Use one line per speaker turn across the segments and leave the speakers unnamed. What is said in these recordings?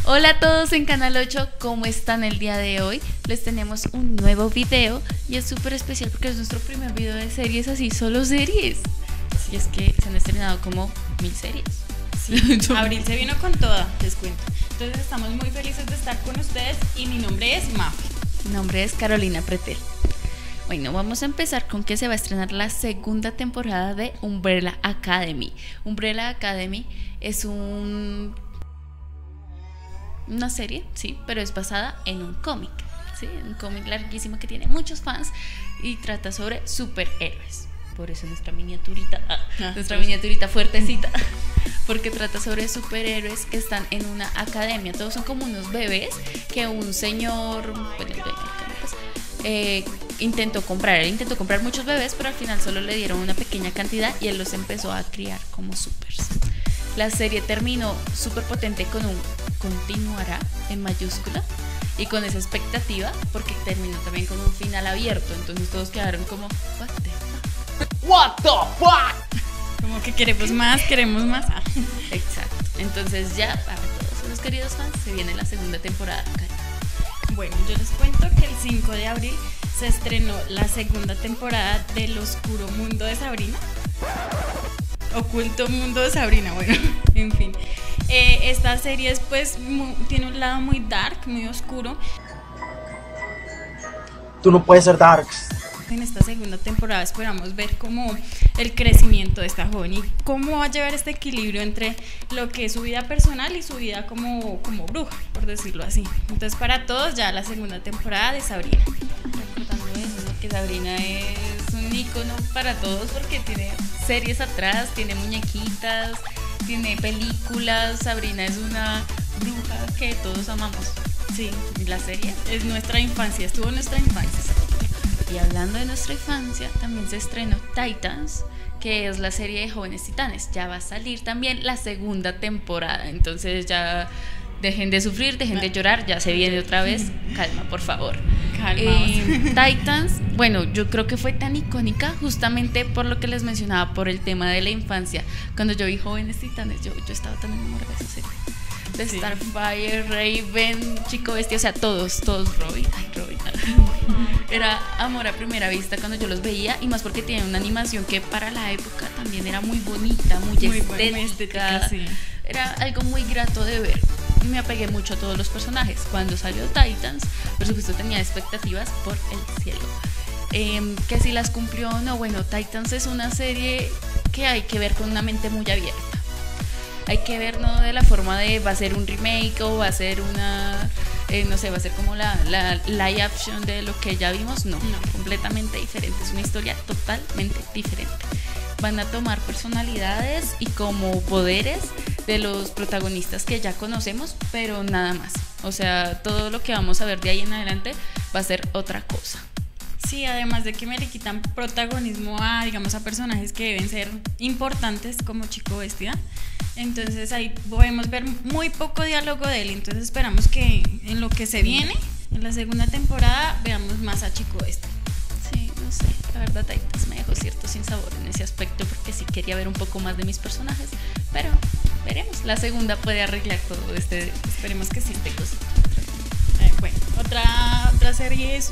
Hola a todos en Canal 8, ¿cómo están el día de hoy? Les tenemos un nuevo video y es súper especial porque es nuestro primer video de series así, solo series. Y es que se han estrenado como 1000 series.
Sí, Abril se vino con toda, les cuento. Entonces estamos muy felices de estar con ustedes y mi nombre es Mafe.
Mi nombre es Carolina Pretel. Bueno, vamos a empezar con que se va a estrenar la segunda temporada de Umbrella Academy. Umbrella Academy es una serie, sí, pero es basada en un cómic, ¿sí? Un cómic larguísimo que tiene muchos fans y trata sobre superhéroes. Por eso nuestra miniaturita, miniaturita fuertecita, porque trata sobre superhéroes que están en una academia. Todos son como unos bebés que un señor, intentó comprar. Él intentó comprar muchos bebés, pero al final solo le dieron una pequeña cantidad y él los empezó a criar como supers. La serie terminó súper potente con un continuará en mayúscula y con esa expectativa porque terminó también con un final abierto. Entonces todos quedaron como what the fuck,
como que queremos más.
Exacto. Entonces ya para todos los queridos fans se viene la segunda temporada.
Bueno, yo les cuento que el 5 de abril se estrenó la segunda temporada del Oscuro Mundo de Sabrina. Oculto Mundo de Sabrina, bueno, en fin. Esta serie es, pues, tiene un lado muy dark, muy oscuro.
Tú no puedes ser darks.
En esta segunda temporada esperamos ver como el crecimiento de esta joven y cómo va a llevar este equilibrio entre lo que es su vida personal y su vida como bruja, por decirlo así. Entonces para todos ya la segunda temporada de Sabrina.
Recordando eso, que Sabrina es un ícono para todos porque tiene series atrás, tiene muñequitas, tiene películas. Sabrina es una bruja que todos amamos.
Sí,
la serie
es nuestra infancia, estuvo en nuestra infancia.
Y hablando de nuestra infancia, también se estrenó Titans, que es la serie de Jóvenes Titanes. Ya va a salir también la segunda temporada. Entonces ya dejen de sufrir, dejen de llorar, ya se viene otra vez. Calma, por favor. Titans, bueno, yo creo que fue tan icónica justamente por lo que les mencionaba, por el tema de la infancia. Cuando yo vi Jóvenes Titanes, yo estaba tan enamorada de esa serie. De Starfire, Raven, Chico Bestia, o sea, todos, Robin. Era amor a primera vista cuando yo los veía, y más porque tienen una animación que para la época también era muy bonita, muy estética. Sí. Era algo muy grato de ver. Y me apegué mucho a todos los personajes. Cuando salió Titans, por supuesto tenía expectativas por el cielo. Que si las cumplió o no, bueno, Titans es una serie que hay que ver con una mente muy abierta. Hay que ver no de la forma de va a ser un remake o va a ser una, no sé, va a ser como la live action de lo que ya vimos. No, completamente diferente. Es una historia totalmente diferente. Van a tomar personalidades y como poderes de los protagonistas que ya conocemos, pero nada más. O sea, todo lo que vamos a ver de ahí en adelante va a ser otra cosa.
Sí, además de que me le quitan protagonismo a, digamos, a personajes que deben ser importantes como Chico Bestia. Entonces ahí podemos ver muy poco diálogo de él. Entonces esperamos que en lo que se viene, en la segunda temporada, veamos más a Chico Bestia.
Sí, no sé, la verdad Titans me dejó cierto sinsabor en ese aspecto porque sí quería ver un poco más de mis personajes, pero veremos, la segunda puede arreglar todo
esperemos que sí. Bueno, otra serie es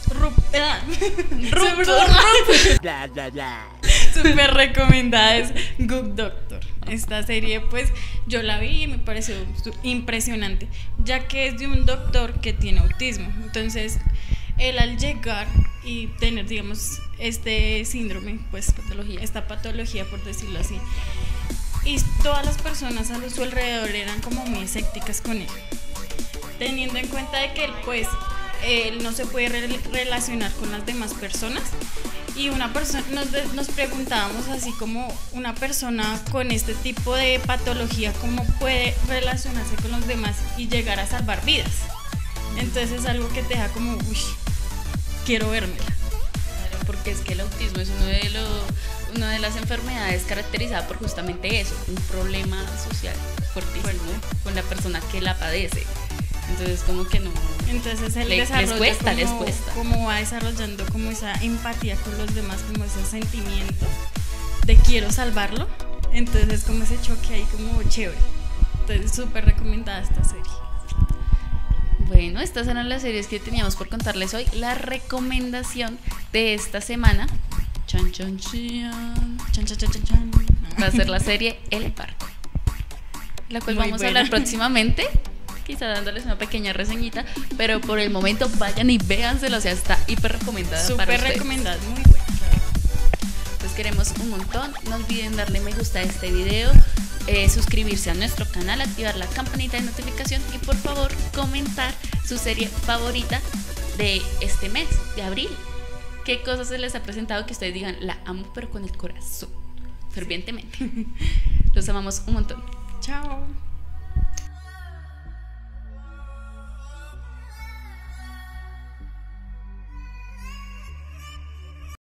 súper recomendada, es Good Doctor. Esta serie pues yo la vi y me pareció impresionante, ya que es de un doctor que tiene autismo. Entonces él al llegar y tener, digamos, este síndrome, pues esta patología, por decirlo así, y todas las personas a su alrededor eran como muy escépticas con él, teniendo en cuenta de que él no se puede relacionar con las demás personas. Y una persona, nos preguntábamos así como una persona con este tipo de patología, ¿cómo puede relacionarse con los demás y llegar a salvar vidas? Entonces es algo que te deja como, uy, quiero vérmela.
Claro, porque es que el autismo es una de las enfermedades caracterizada por justamente eso, un problema social fuertísimo con la persona que la padece. Entonces como que no.
Entonces él
les cuesta.
Como va desarrollando como esa empatía con los demás, como ese sentimiento de quiero salvarlo. Entonces como ese choque ahí como chévere. Entonces súper recomendada esta serie.
Bueno, estas eran las series que teníamos por contarles hoy. La recomendación de esta semana, chan, chan, chan, chan, chan, chan, chan, chan, va a ser la serie El Barco, la cual
Muy
vamos
buena.
a hablar próximamente, quizá dándoles una pequeña reseñita, pero por el momento vayan y véanselo, o sea, está hiper recomendada para
Súper
ustedes.
recomendada, muy buena.
Los queremos un montón. No olviden darle me gusta a este video, suscribirse a nuestro canal, activar la campanita de notificación y por favor comentar su serie favorita de este mes, de abril. ¿Qué cosas se les ha presentado que ustedes digan, la amo pero con el corazón, fervientemente? Los amamos un montón.
Chao.